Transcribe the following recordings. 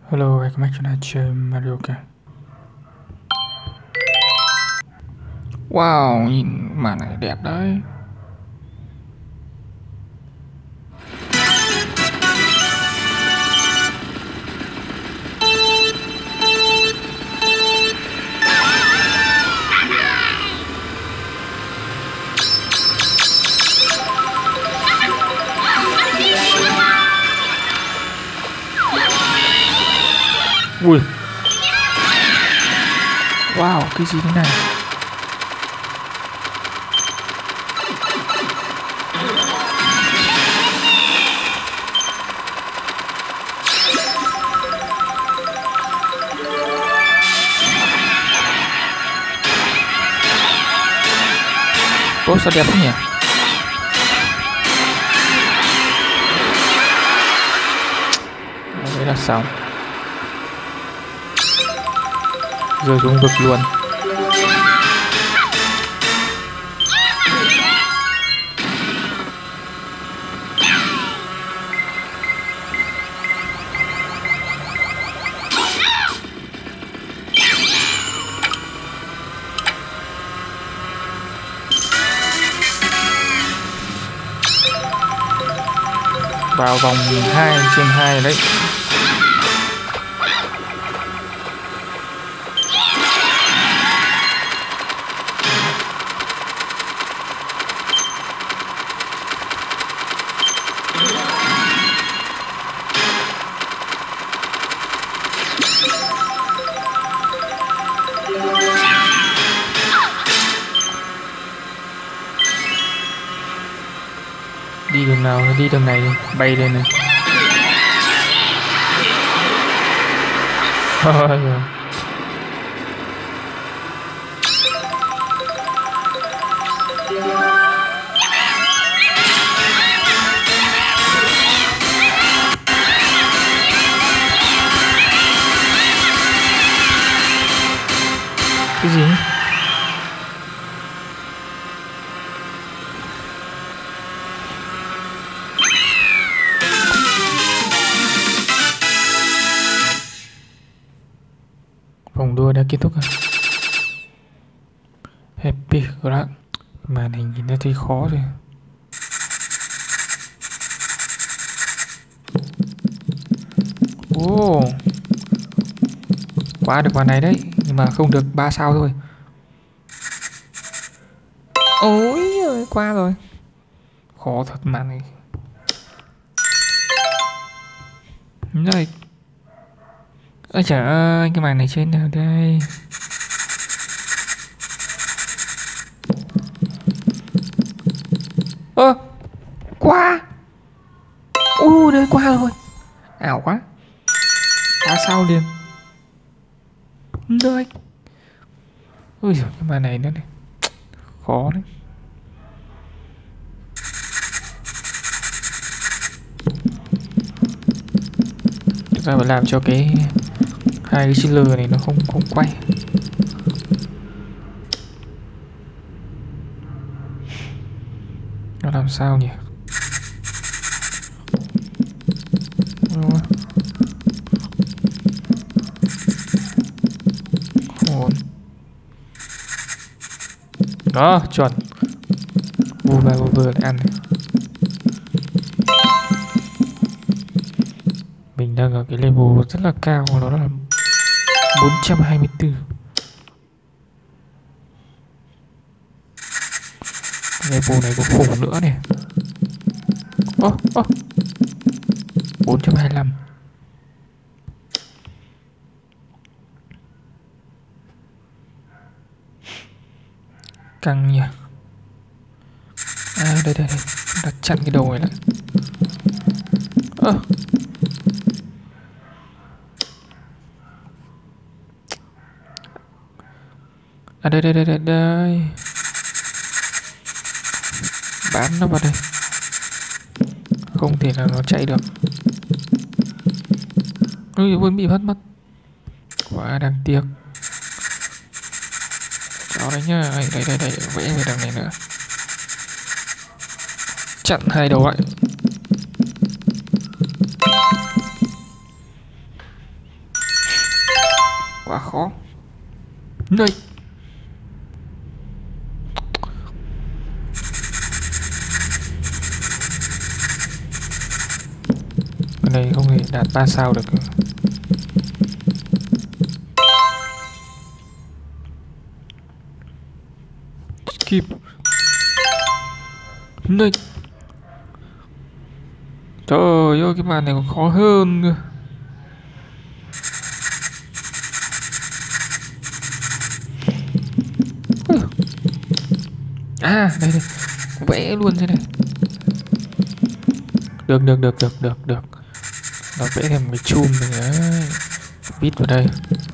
Hello, welcome back to chơi Mario Kart. Wow, nhìn màn này đẹp đấy. Ui. Wow, cái gì thế này? Ủa sao đẹp thế nhỉ? Đấy là xong. Rơi xuống vực luôn. Vào vòng 2/2 đấy. Đi đường nào, đi đường này đi, bay lên này. Cái gì? Vòng đua đã kết thúc rồi. Happy Grand. Màn hình nhìn nó thấy khó rồi. Ồ, qua được màn này đấy, nhưng mà không được 3 sao thôi. Ôi ơi, qua rồi. Khó thật màn này. Rồi. Ôi trời ơi, cái màn này trên nào đây? Ơ, qua. Đây qua rồi. Ảo quá. 3 sao liền. Đây. Ôi giời, cái màn này nữa này. Khó đấy. Chúng ta phải làm cho cái hai cái chiller này nó không quay. Nó làm sao nhỉ? Đó, chuẩn. Vừa lại ăn này. Mình đang ở cái level rất là cao, nó là 424. Level này có khủng nữa này. 425. Căng nhỉ. Đây đặt chặn cái đầu này lại. Đây. Bám nó vào đây. Không thể nào nó chạy được. Ui, vẫn bị mất. Quá đáng tiếc. Đó đấy nhá. Đây, vẽ về đằng này nữa. Chặn hai đầu lại. khó. Đây. Cái này không thể đạt 3 sao được. Skip. Đây. Trời ơi, cái màn này còn khó hơn cơ. À, đây đây. Vẽ luôn thế này. Được. Nó vẽ thêm cái chum này đấy. Vít vào đây.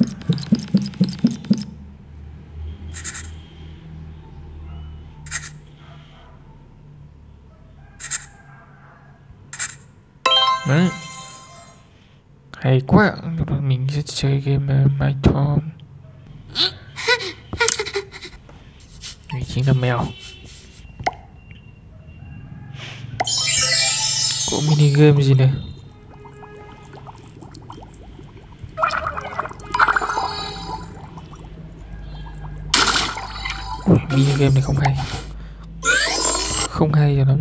Đấy. Hay quá. Mình sẽ chơi game My Tom. Mình chính là mèo. Có mini game gì này? Mini game này không hay. Không hay cho lắm.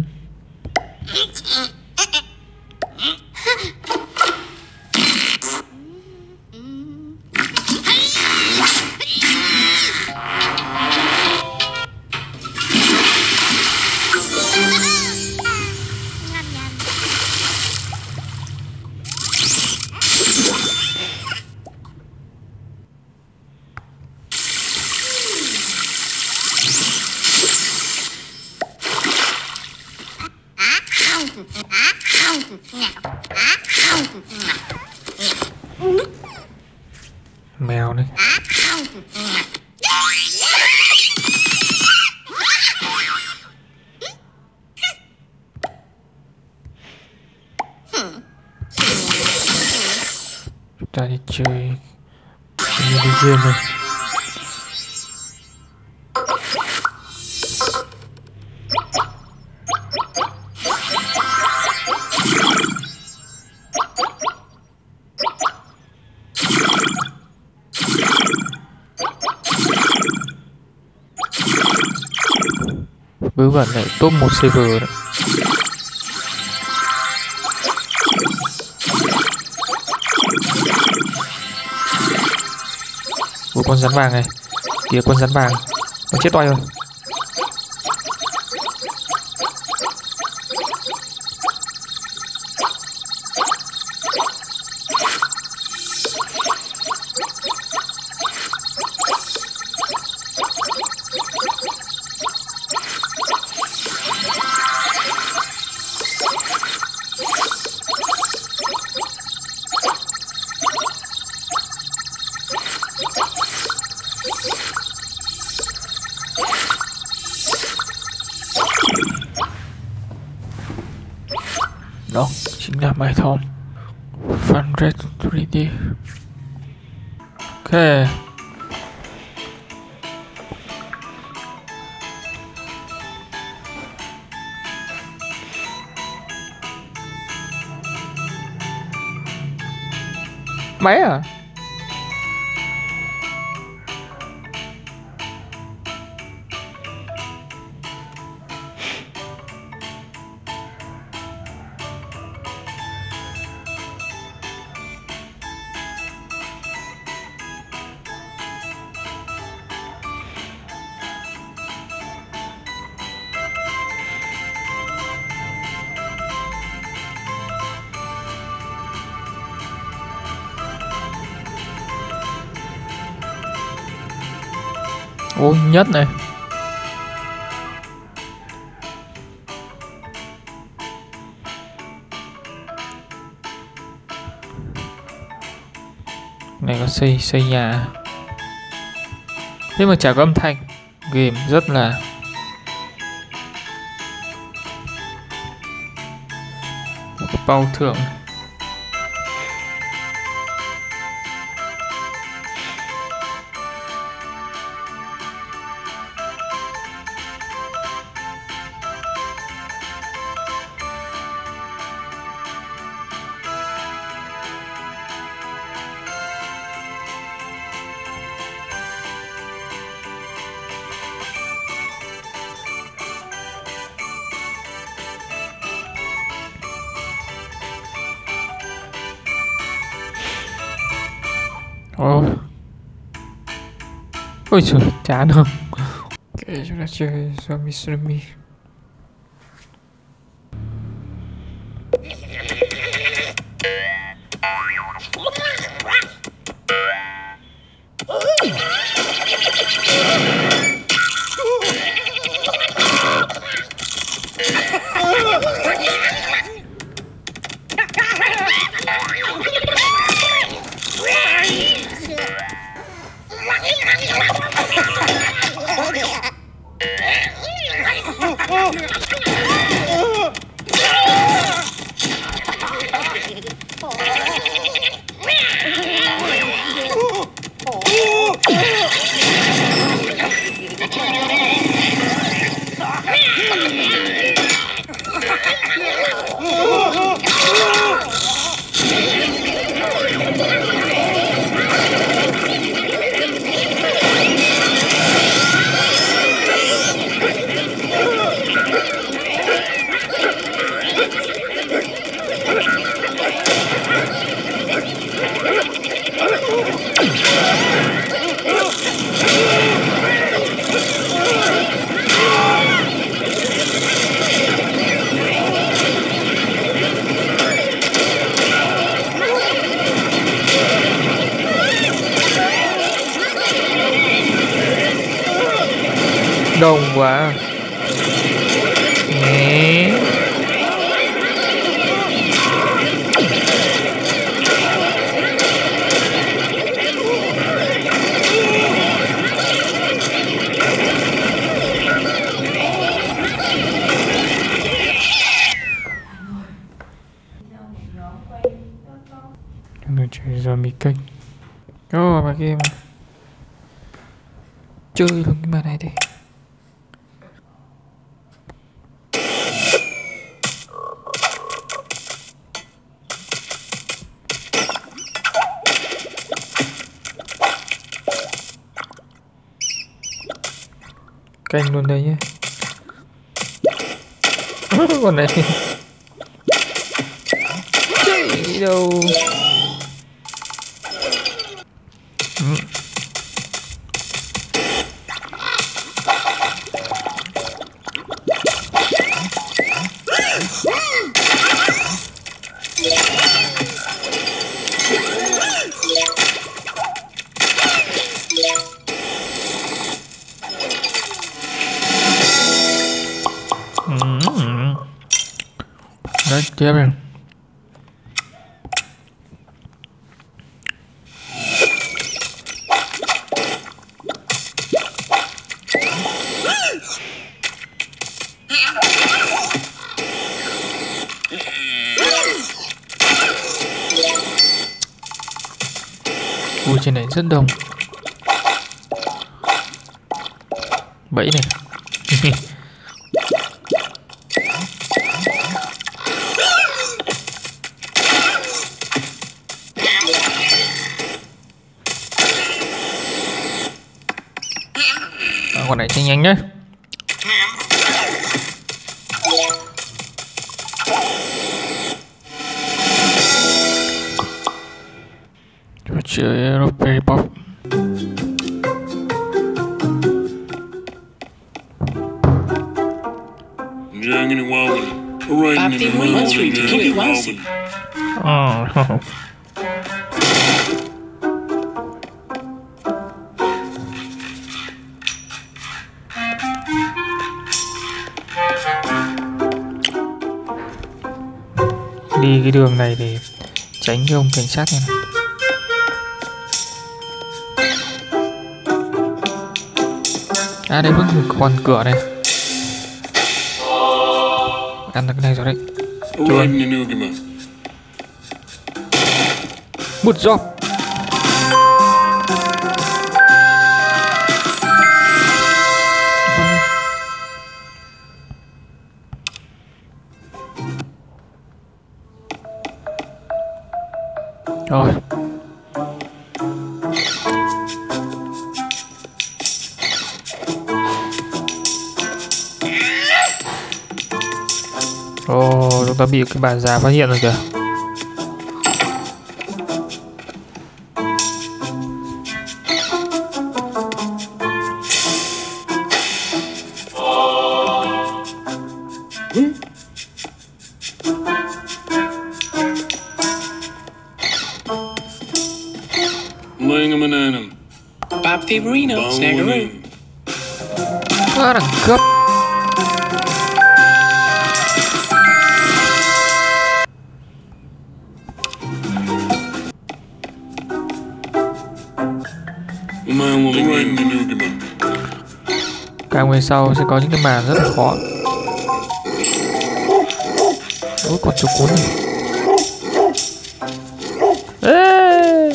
Mèo này. Chúng ta đi chơi mini game này. Vớ vẩn lại top 1 server đấy. Ủa, con rắn vàng này. Kìa, con rắn vàng. Con chết toay rồi. Đó chính là My Tom Funred 3D. Ok. Máy à? Ôi, nhất này. Này có xây nhà. Thế mà chả có âm thanh. Game rất là một cái bao thưởng. Ôi. Ôi trời, chán không? Ok, chúng ta chơi Zombie Tsunami. Đông quá. Nhé. Chúng tôi chơi zombie kênh. Bà kia mà. Chơi luôn cái bài này đi. Canh luôn đây nhé. Con này chạy đâu. Đấy, tiếp em. Ui, trên này rất đông. Bẫy này. Con này chạy nhanh nhé. Chơi Raspberry Pop. Đi cái đường này để tránh cái ông cảnh sát này. À đây vẫn còn cửa này. Ăn được cái này rồi đấy. Chưa. Một job. Rồi. Chúng ta bị cái bà già phát hiện rồi kìa. Laying a banana. Bob Favorino, Snaggeroo. Quá đẳng cấp. Man will ring the nougat. Càng về sau sẽ có những cái màn rất là khó. Ôi con chó cuốn này. Ê!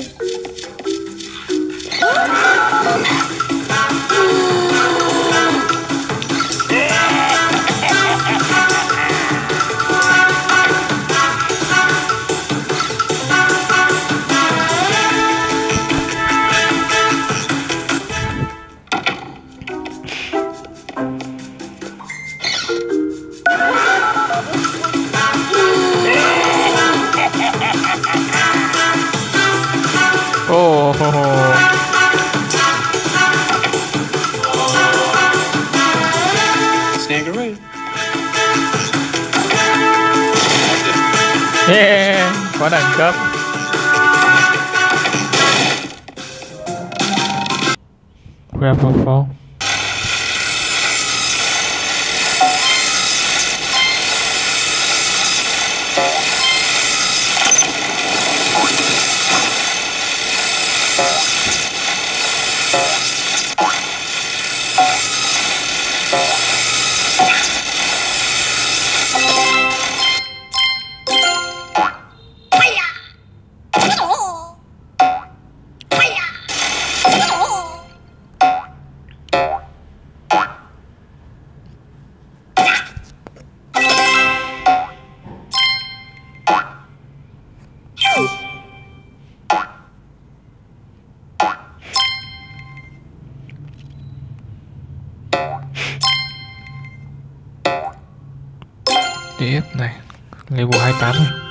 Oh, ho, ho. Snaggeroo. Yeah, quá đẳng cấp. Grab a fall. Tiếp này, level 28 rồi.